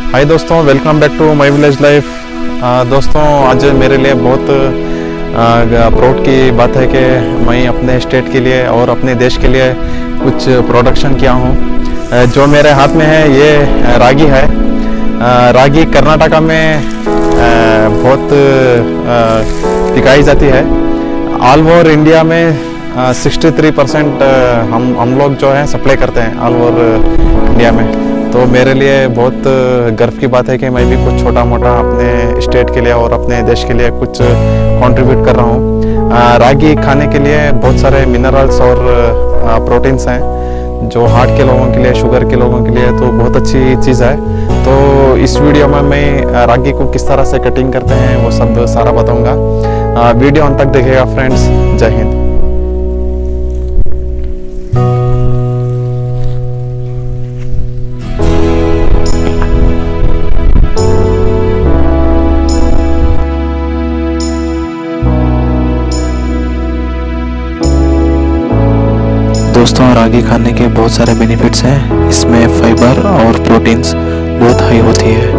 हाय दोस्तों, welcome back to my village life. दोस्तों, आज मेरे लिए बहुत प्राउड की बात है कि मैं अपने स्टेट के लिए और अपने देश के लिए कुछ प्रोडक्शन किया हूँ। जो मेरे हाथ में है ये रागी है। रागी कर्नाटका में बहुत पिकाई जाती है। ऑल ओवर इंडिया में 63% हम लोग जो है सप्लाई करते हैं ऑल ओवर इंडिया में। तो मेरे लिए बहुत गर्व की बात है कि मैं भी कुछ छोटा मोटा अपने स्टेट के लिए और अपने देश के लिए कुछ कंट्रीब्यूट कर रहा हूँ। रागी खाने के लिए बहुत सारे मिनरल्स और प्रोटीन्स हैं, जो हार्ट के लोगों के लिए, शुगर के लोगों के लिए तो बहुत अच्छी चीज़ है। तो इस वीडियो में मैं रागी को किस तरह से कटिंग करते हैं वो सब सारा बताऊँगा। वीडियो अंत तक देखिएगा फ्रेंड्स। जय हिंद। दोस्तों, रागी खाने के बहुत सारे बेनिफिट्स हैं। इसमें फाइबर और प्रोटीन्स बहुत हाई होती है।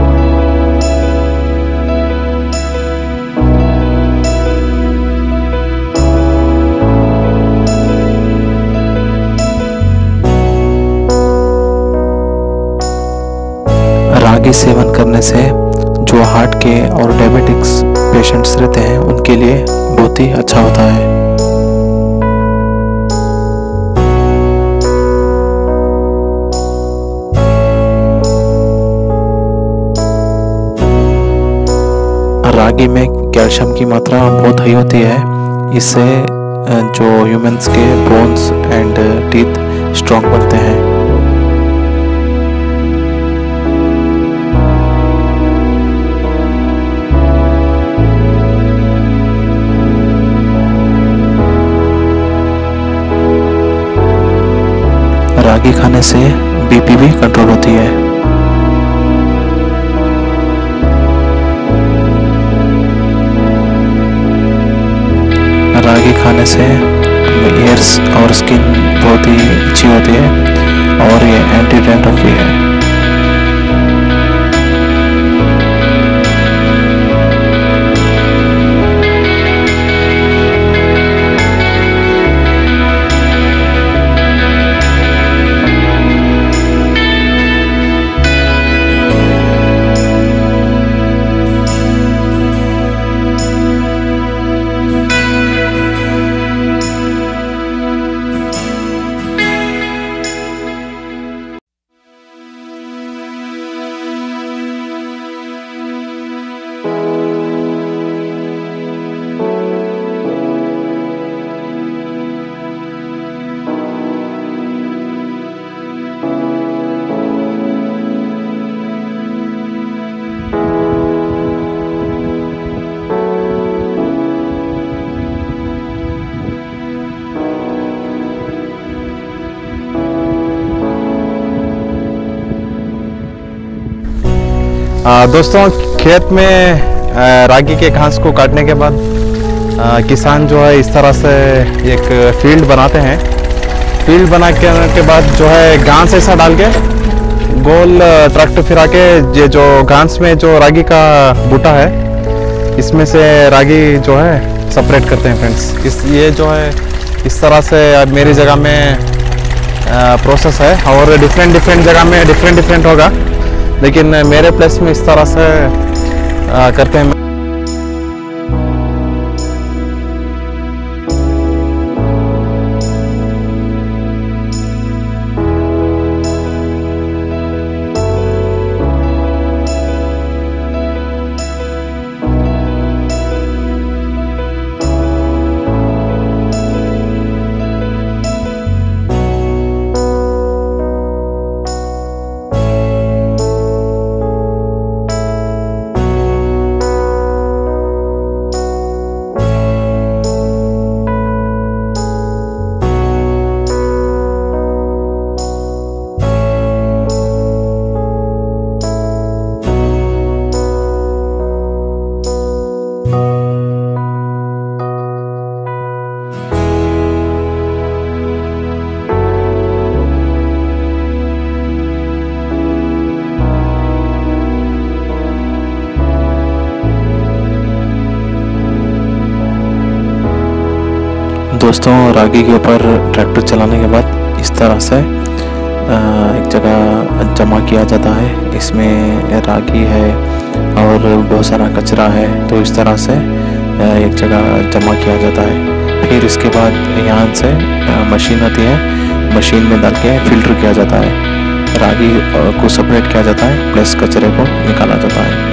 रागी सेवन करने से जो हार्ट के और डायबिटिक्स पेशेंट्स रहते हैं उनके लिए बहुत ही अच्छा होता है। रागी में कैल्शियम की मात्रा बहुत हाई होती है। इससे जो ह्यूमंस के बोन्स एंड टीथ स्ट्रॉन्ग बनते हैं। रागी खाने से बीपी भी कंट्रोल होती है। रागी खाने से हेयर्स और स्किन बहुत ही अच्छी होती है और ये एंटी डैंड्रफ भी है। दोस्तों, खेत में रागी के घास को काटने के बाद किसान जो है इस तरह से एक फील्ड बनाते हैं। फील्ड बना के बाद जो है घास ऐसा डाल के गोल ट्रैक्टर फिरा के ये जो घास में जो रागी का बूटा है इसमें से रागी जो है सेपरेट करते हैं फ्रेंड्स। ये जो है इस तरह से मेरी जगह में प्रोसेस है और डिफरेंट जगह में डिफरेंट होगा, लेकिन मेरे प्लेस में इस तरह से करते हैं। दोस्तों रागी के ऊपर ट्रैक्टर चलाने के बाद इस तरह से एक जगह जमा किया जाता है। इसमें रागी है और बहुत सारा कचरा है, तो इस तरह से एक जगह जमा किया जाता है। फिर इसके बाद यहाँ से मशीन आती है, मशीन में डाल के फिल्टर किया जाता है। रागी को सेपरेट किया जाता है प्लस कचरे को निकाला जाता है।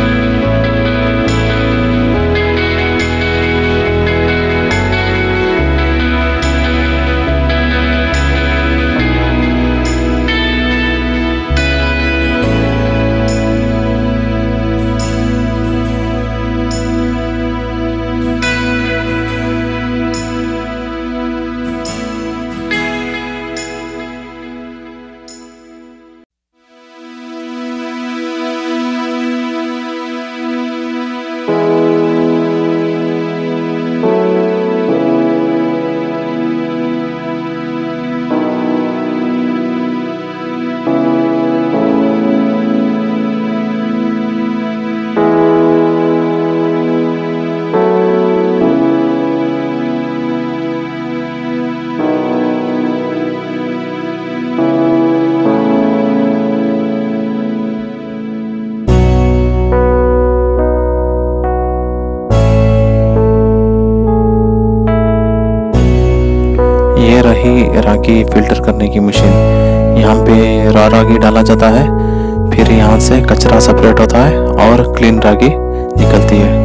ये रही रागी फिल्टर करने की मशीन। यहाँ पे रागी डाला जाता है, फिर यहाँ से कचरा सेपरेट होता है और क्लीन रागी निकलती है।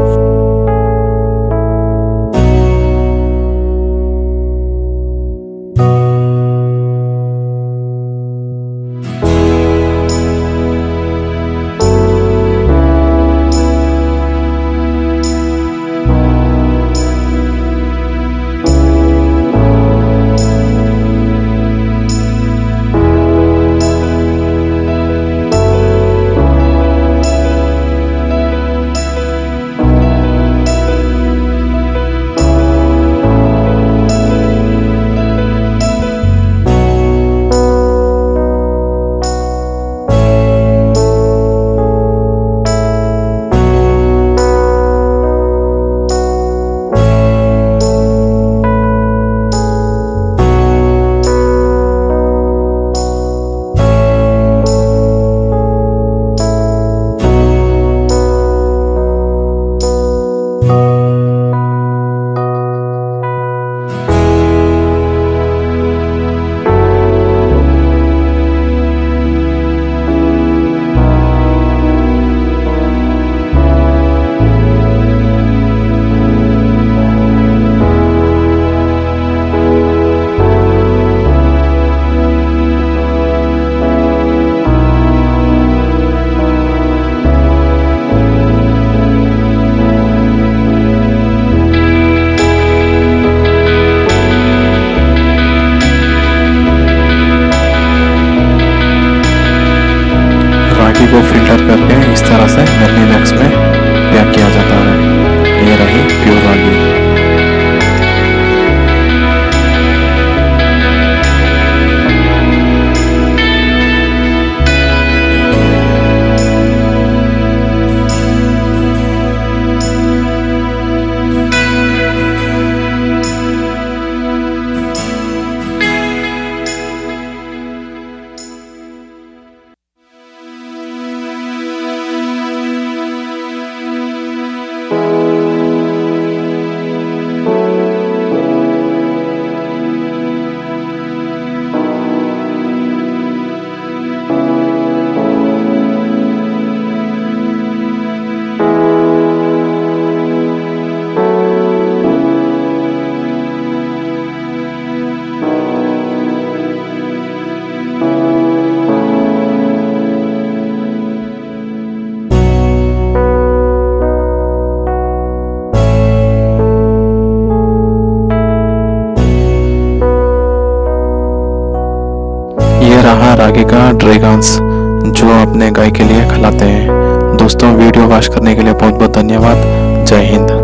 को फिल्टर करके इस तरह से गन्ने मैक्स में पैक किया जाता है। ये रही प्योर रागी। रहा रागी का ड्रैगन्स जो अपने गाय के लिए खिलाते हैं। दोस्तों वीडियो वॉच करने के लिए बहुत बहुत धन्यवाद। जय हिंद।